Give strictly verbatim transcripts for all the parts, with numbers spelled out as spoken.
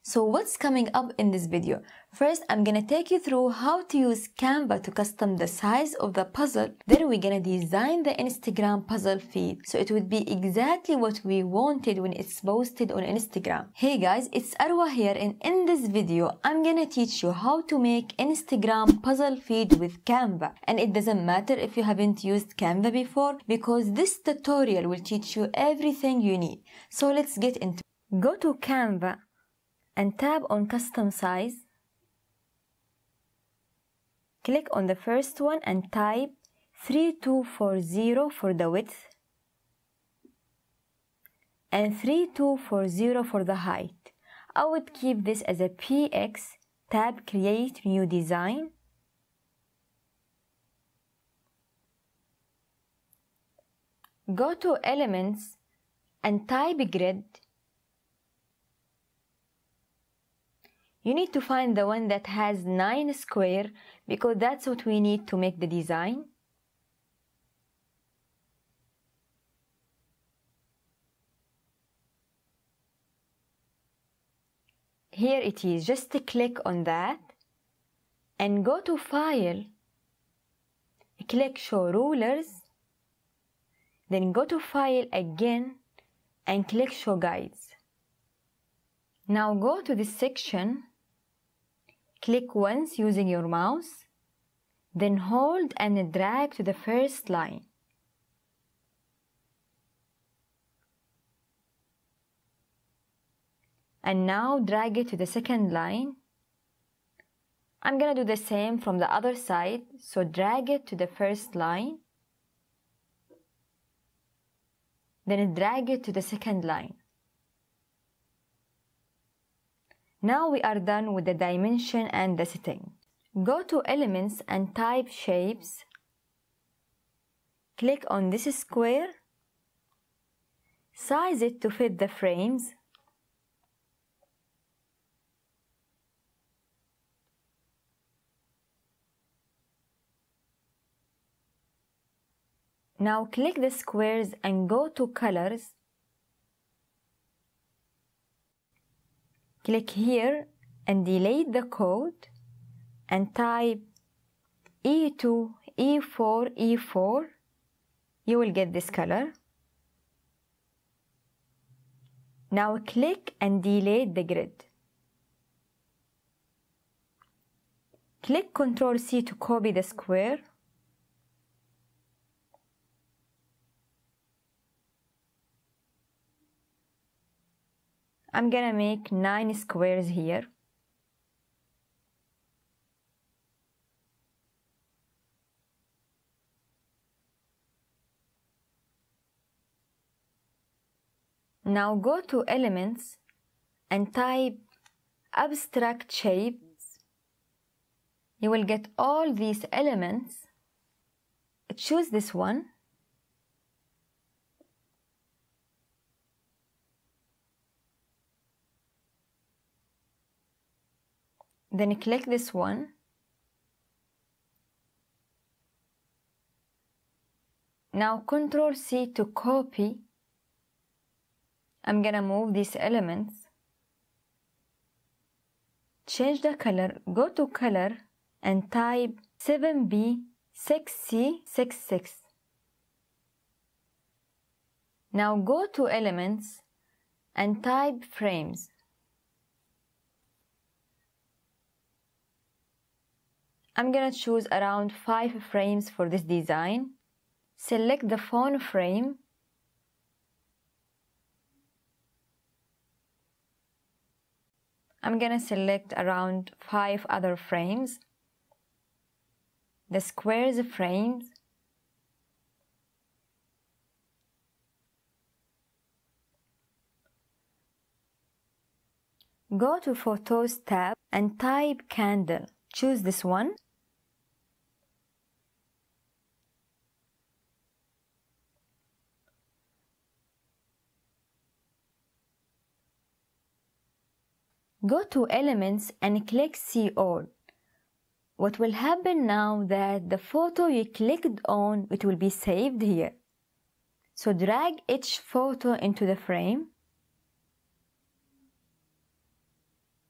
So what's coming up in this video? First, I'm gonna take you through how to use Canva to custom the size of the puzzle. Then we're gonna design the Instagram puzzle feed so it would be exactly what we wanted when it's posted on Instagram. Hey guys, it's Arwa here, and in this video I'm gonna teach you how to make Instagram puzzle feed with Canva. And it doesn't matter if you haven't used Canva before, because this tutorial will teach you everything you need. So let's get into it. Go to Canva and tap on custom size. Click on the first one and type three two four zero for the width and three two four zero for the height. I would keep this as a P X. Tab create new design. Go to elements and type grid. You need to find the one that has nine square because that's what we need to make the design. Here it is. Just click on that and go to File, click Show Rulers, then go to File again and click Show Guides. Now go to this section. Click once using your mouse, then hold and drag to the first line. And now drag it to the second line. I'm gonna do the same from the other side, so drag it to the first line, then drag it to the second line. Now we are done with the dimension and the setting. Go to Elements and type Shapes. Click on this square. Size it to fit the frames. Now click the squares and go to Colors. Click here and delete the code and type E two, E four, E four. You will get this color. Now click and delete the grid. Click control C to copy the square. I'm gonna make nine squares here. Now go to Elements and type Abstract Shapes. You will get all these elements. Choose this one. Then click this one. Now control C to copy. I'm gonna move these elements. Change the color. Go to Color and type seven B six C six six. Now go to Elements and type Frames. I'm gonna choose around five frames for this design. Select the phone frame. I'm gonna select around five other frames. The squares frames. Go to Photos tab and type Candle. Choose this one. Go to Elements and click See All. What will happen now that the photo you clicked on, it will be saved here. So drag each photo into the frame.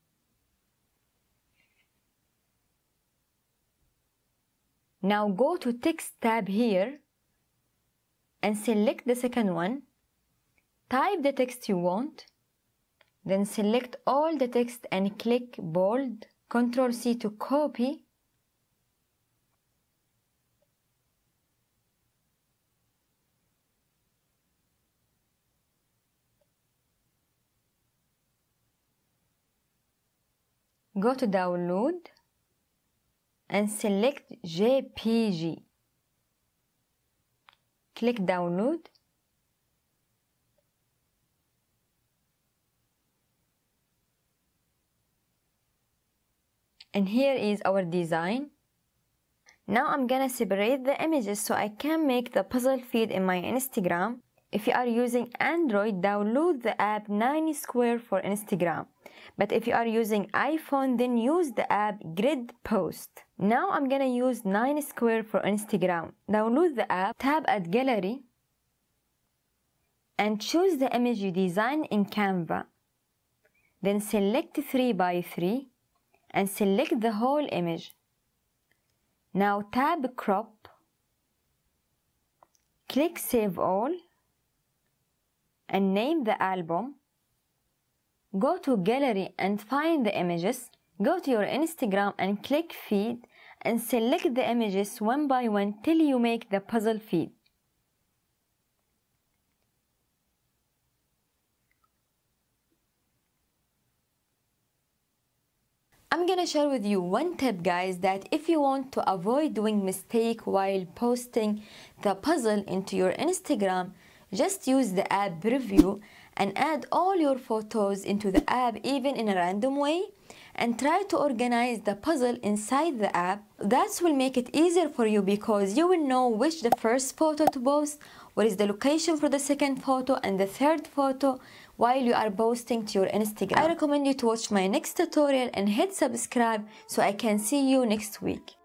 Now go to Text tab here and select the second one. Type the text you want. Then select all the text and click bold. control C to copy. Go to download and select J P G. Click download. And here is our design. Now I'm gonna separate the images so I can make the puzzle feed in my Instagram. If you are using Android, download the app nine square for Instagram. But if you are using iPhone, then use the app Grid Post. Now I'm gonna use nine square for Instagram. Download the app, tap at Gallery, and choose the image you design in Canva. Then select three by three and select the whole image. Now tab Crop, click Save All, and name the album. Go to Gallery and find the images. Go to your Instagram and click Feed and select the images one by one till you make the puzzle feed. I'm gonna share with you one tip, guys, that if you want to avoid doing mistake while posting the puzzle into your Instagram, just use the app Preview and add all your photos into the app, even in a random way, and try to organize the puzzle inside the app. That will make it easier for you because you will know which the first photo to post, what is the location for the second photo and the third photo while you are posting to your Instagram. I recommend you to watch my next tutorial and hit subscribe so I can see you next week.